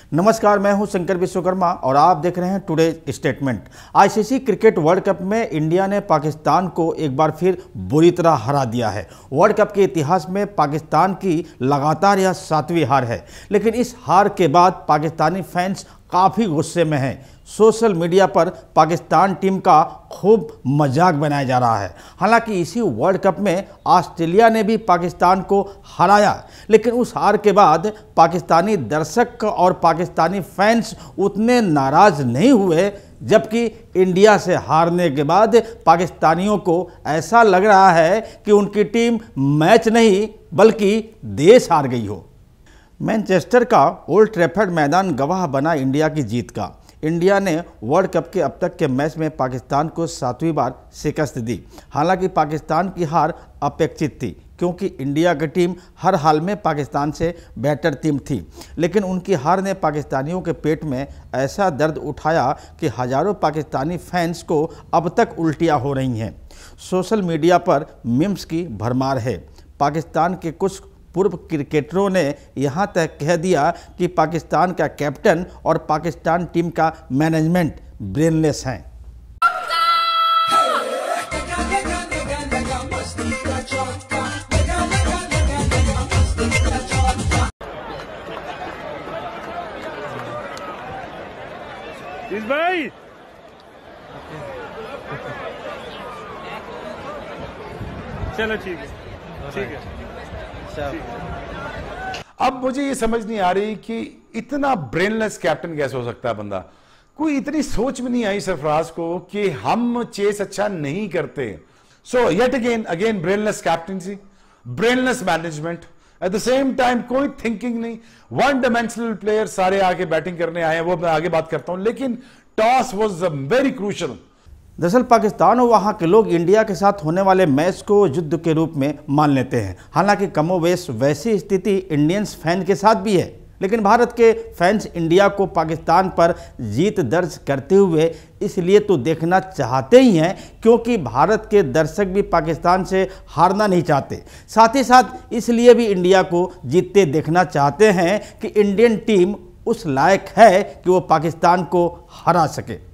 नमस्कार, मैं हूं शंकर विश्वकर्मा और आप देख रहे हैं today statement. ICC cricket world cup में इंडिया ने पाकिस्तान को एक बार फिर बुरी तरह हरा दिया है। वर्ल्ड कप के इतिहास में पाकिस्तान की लगातार यह 7वीं हार है, लेकिन इस हार के बाद पाकिस्तानी फैंस काफ़ी गुस्से में हैं। सोशल मीडिया पर पाकिस्तान टीम का खूब मजाक बनाया जा रहा है। हालांकि इसी वर्ल्ड कप में ऑस्ट्रेलिया ने भी पाकिस्तान को हराया, लेकिन उस हार के बाद पाकिस्तानी दर्शक और पाकिस्तानी फैंस उतने नाराज़ नहीं हुए, जबकि इंडिया से हारने के बाद पाकिस्तानियों को ऐसा लग रहा है कि उनकी टीम मैच नहीं बल्कि देश हार गई हो। मैनचेस्टर का ओल्ड ट्रैफर्ड मैदान गवाह बना इंडिया की जीत का। इंडिया ने वर्ल्ड कप के अब तक के मैच में पाकिस्तान को 7वीं बार शिकस्त दी। हालांकि पाकिस्तान की हार अपेक्षित थी, क्योंकि इंडिया की टीम हर हाल में पाकिस्तान से बेहतर टीम थी, लेकिन उनकी हार ने पाकिस्तानियों के पेट में ऐसा दर्द उठाया कि हज़ारों पाकिस्तानी फैंस को अब तक उल्टियाँ हो रही हैं। सोशल मीडिया पर मीम्स की भरमार है। पाकिस्तान के कुछ पूर्व क्रिकेटरों ने यहां तक कह दिया कि पाकिस्तान का कैप्टन और पाकिस्तान टीम का मैनेजमेंट ब्रेनलेस हैं। इस भाई चलो ठीक है। अब मुझे ये समझ नहीं आ रही कि इतना ब्रेनलेस कैप्टन कैसे हो सकता है बंदा। कोई इतनी सोच में नहीं आई सरफराज को कि हम चेस अच्छा नहीं करते। So yet again brainless captaincy, brainless management, at the same time कोई थिंकिंग नहीं, वन डायमेंशनल प्लेयर सारे आके बैटिंग करने आए हैं, वो मैं आगे बात करता हूं, लेकिन टॉस वाज वेरी क्रूशियल। दरअसल पाकिस्तान और वहाँ के लोग इंडिया के साथ होने वाले मैच को युद्ध के रूप में मान लेते हैं। हालांकि कमोवेश वैसी स्थिति इंडियंस फैन के साथ भी है, लेकिन भारत के फैंस इंडिया को पाकिस्तान पर जीत दर्ज करते हुए इसलिए तो देखना चाहते ही हैं क्योंकि भारत के दर्शक भी पाकिस्तान से हारना नहीं चाहते। साथ ही साथ इसलिए भी इंडिया को जीतते देखना चाहते हैं कि इंडियन टीम उस लायक है कि वो पाकिस्तान को हरा सके।